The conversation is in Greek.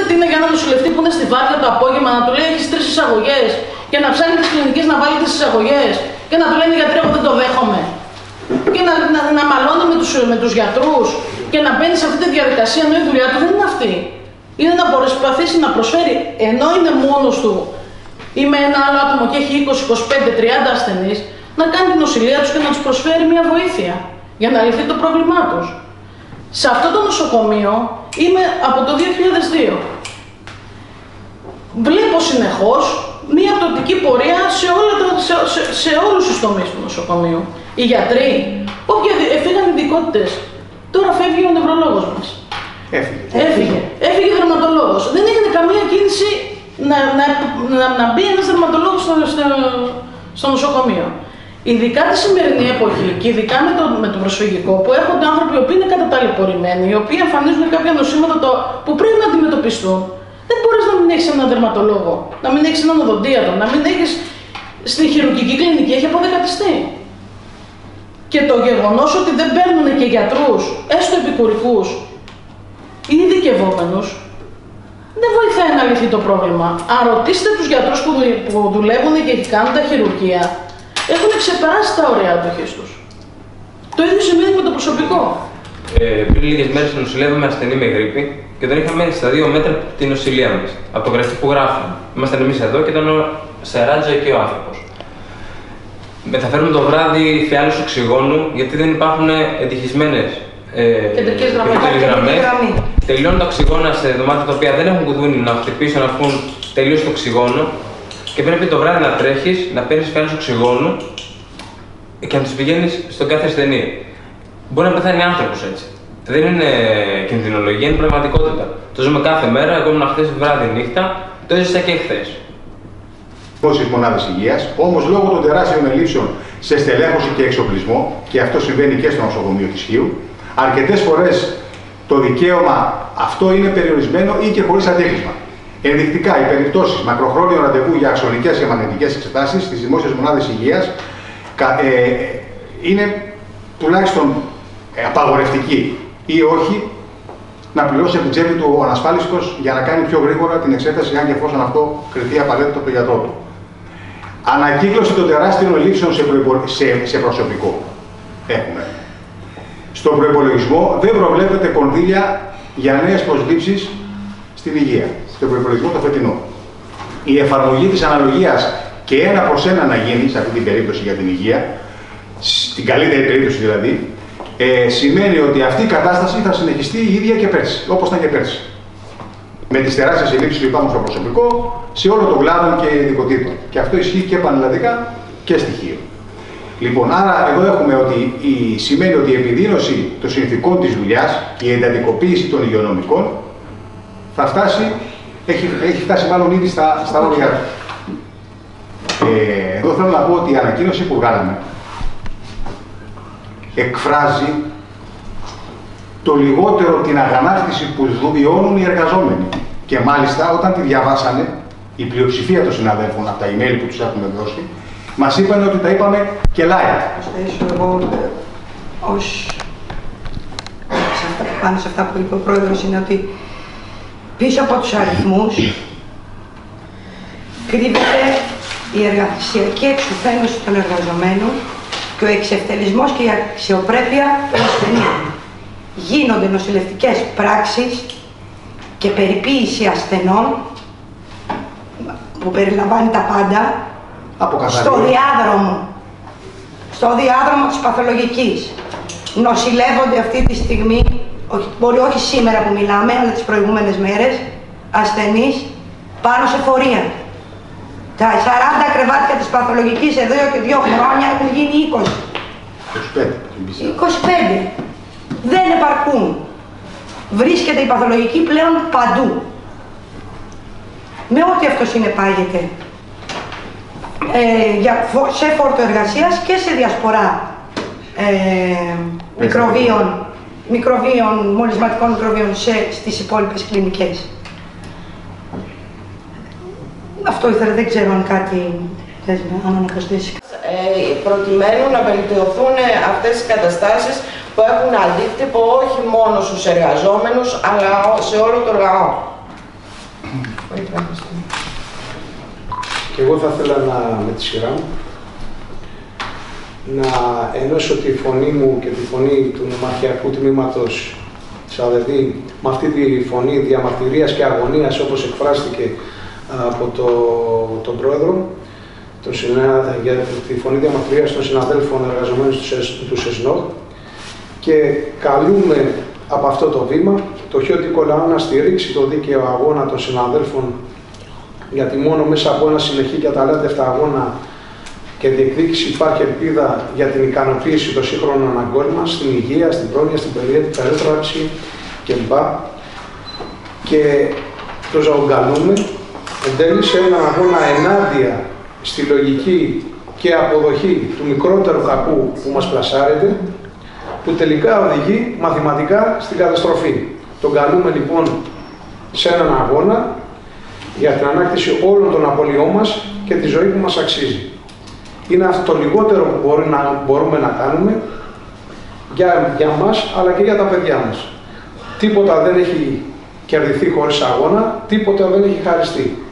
τι είναι για ένα νοσηλευτή που είναι στη βάρκα το απόγευμα να του λέει έχεις 3 εισαγωγές και να ψάχνει τις κλινικές να βάλει τις εισαγωγές και να του λένε γιατροί εγώ δεν το δέχομαι. Και να μαλώνει με τους γιατρούς και να μπαίνει σε αυτή τη διαδικασία ενώ η δουλειά του δεν είναι αυτή. Είναι να προσπαθήσει να προσφέρει, ενώ είναι μόνος του ή με ένα άλλο άτομο και έχει 20, 25, 30 ασθενείς, να κάνει την νοσηλεία τους και να τους προσφέρει μια βοήθεια για να λυθεί το πρόβλημά τους. Σε αυτό το νοσοκομείο είμαι από το 2002. Βλέπω συνεχώς μια πτωτική πορεία σε όλους τους τομείς του νοσοκομείου. Οι γιατροί, όποιοι έφυγαν ειδικότητες, τώρα φεύγει ο νευρολόγος μας. Έφυγε ο δερματολόγος. Δεν έγινε καμία κίνηση να μπει ένας δερματολόγος στο νοσοκομείο. Ειδικά τη σημερινή εποχή και ειδικά με το προσφυγικό που έρχονται άνθρωποι οι οποίοι είναι καταταλαιπωρημένοι, οι οποίοι εμφανίζουν κάποια νοσήματα που πρέπει να αντιμετωπιστούν. Δεν μπορείς να μην έχεις έναν δερματολόγο, να μην έχεις έναν οδοντίατρο, να μην έχεις στη χειρουργική κλινική, έχει αποδεκατιστεί. Και το γεγονός ότι δεν παίρνουν και γιατρούς, έστω επικουρικούς ή ειδικευόμενους, δεν βοηθάει να λυθεί το πρόβλημα. Αν ρωτήσετε τους γιατρούς που δουλεύουν και κάνουν τα χειρουργία, έχουν ξεπεράσει τα όρια αντοχής τους. Το ίδιο σημαίνει με το προσωπικό. Πριν λίγες μέρες νοσηλεύαμε ασθενή με γρίπη και τον είχαμε στα 2 μέτρα από την νοσηλεία μας. Από το γραφείο που γράφουμε. Ήμασταν εμείς εδώ και ήταν σε ράτζα εκεί ο άνθρωπος. Μεταφέρουμε το βράδυ φιάλους οξυγόνου γιατί δεν υπάρχουν εντυχισμένες κεντρικές γραμμές. Τελειώνουν τα οξυγόνα σε δωμάτια τα οποία δεν έχουν κουδούνι να χτυπήσουν, να βγουν τελείως το οξυγόνο. Και πρέπει το βράδυ να τρέχεις, να παίρνεις φιάλους οξυγόνου και να τους πηγαίνεις στον κάθε ασθενή. Μπορεί να πεθάνει άνθρωπος έτσι. Δεν είναι κινδυνολογία, είναι πραγματικότητα. Το ζούμε κάθε μέρα. Εγώ ήμουν χθες βράδυ νύχτα, το έζησα και χθες. Πόσες μονάδες υγείας, όμως λόγω των τεράστιων ελλείψεων σε στελέχωση και εξοπλισμό, και αυτό συμβαίνει και στο νοσοκομείο της Χίου, αρκετές φορές το δικαίωμα αυτό είναι περιορισμένο ή και χωρίς αντίκρισμα. Ενδεικτικά, οι περιπτώσεις μακροχρόνιου ραντεβού για αξονικές και μαγνητικές εξετάσεις στις δημόσιες μονάδες υγείας είναι τουλάχιστον απαγορευτική ή όχι να πληρώσει από την τσέπη του ο ανασφάλιστος για να κάνει πιο γρήγορα την εξέταση, αν και εφόσον αυτό κριθεί απαραίτητο από τον γιατρό του. Ανακύκλωση των τεράστιων ελλείψεων σε προσωπικό. Έχουμε. Στον προϋπολογισμό δεν προβλέπεται κονδύλια για νέες προσλήψεις στην υγεία. Στον προϋπολογισμό το φετινό. Η εφαρμογή της αναλογίας και 1/1 να γίνει σε αυτή την περίπτωση για την υγεία, στην καλύτερη περίπτωση δηλαδή, σημαίνει ότι αυτή η κατάσταση θα συνεχιστεί η ίδια και πέρσι, όπως ήταν και πέρσι. Με τις τεράστιες ελλείψεις που υπάρχουν στο προσωπικό, σε όλο τον κλάδο και ειδικοτήτων. Και αυτό ισχύει και πανελλαδικά και στοιχείο. Λοιπόν, άρα εδώ έχουμε ότι σημαίνει ότι η επιδείνωση των συνθηκών της δουλειάς και η εντατικοποίηση των υγειονομικών θα φτάσει, έχει φτάσει μάλλον ήδη στα όρια του. Εδώ θέλω να πω ότι η ανακοίνωση που βγάλαμε εκφράζει το λιγότερο την αγανάκτηση που βιώνουν οι εργαζόμενοι. Και μάλιστα όταν τη διαβάσανε, η πλειοψηφία των συναδέλφων από τα email που τους έχουμε δώσει, μας είπαν ότι τα είπαμε και live. Εγώ, πάνω σε αυτά που είπε ο Πρόεδρος, είναι ότι πίσω από τους αριθμούς κρύβεται η εργασιακή εξουθένωση των εργαζομένων και ο εξευτελισμός και η αξιοπρέπεια των ασθενείων. Γίνονται νοσηλευτικές πράξεις και περιποίηση ασθενών που περιλαμβάνει τα πάντα στο διάδρομο της παθολογικής. Νοσηλεύονται αυτή τη στιγμή, μπορεί όχι σήμερα που μιλάμε, αλλά τις προηγούμενες μέρες, ασθενείς πάνω σε φορεία. Τα 40 κρεβάτια της παθολογικής εδώ και 2 χρόνια έχουν γίνει 20. 25. Δεν επαρκούν. Βρίσκεται η παθολογική πλέον παντού. Με ό,τι αυτό συνεπάγεται. Σε φόρτο εργασίας και σε διασπορά μολυσματικών μικροβίων στις υπόλοιπες κλινικές. Αυτό ήθελα, δεν ξέρω αν κάτι θες να προσθέσει. Προκειμένου να βελτιωθούν αυτές οι καταστάσεις που έχουν αντίκτυπο όχι μόνο στους εργαζόμενους, αλλά σε όλο το λαό. Και εγώ θα ήθελα με τη σειρά μου να ενώσω τη φωνή μου και τη φωνή του νομαρχιακού τμήματος της ΑΔΔ με αυτή τη φωνή διαμαρτυρίας και αγωνίας, όπως εκφράστηκε από τον Πρόεδρο, για τη φωνή διαμαρτυρίας των συναδέλφων εργαζομένων του ΣΕΣΝΟ, και καλούμε από αυτό το βήμα το χιώτικο λαό να στηρίξει το δίκαιο αγώνα των συναδέλφων, γιατί μόνο μέσα από ένα συνεχή και αταλάντευτα αγώνα και διεκδίκηση υπάρχει ελπίδα για την ικανοποίηση των σύγχρονων αναγκών μας, στην υγεία, στην πρόνοια, στην περίθαλψη κλπ. Και το ζαουγκαλούμε εν τέλει σε έναν αγώνα ενάντια στη λογική και αποδοχή του μικρότερου κακού που μας πλασάρεται, που τελικά οδηγεί μαθηματικά στην καταστροφή. Τον καλούμε λοιπόν σε έναν αγώνα για την ανάκτηση όλων των απολειών μας και τη ζωή που μας αξίζει. Είναι αυτό το λιγότερο που μπορούμε να κάνουμε για μας, αλλά και για τα παιδιά μας. Τίποτα δεν έχει κερδιθεί χωρίς αγώνα, τίποτα δεν έχει χαριστεί.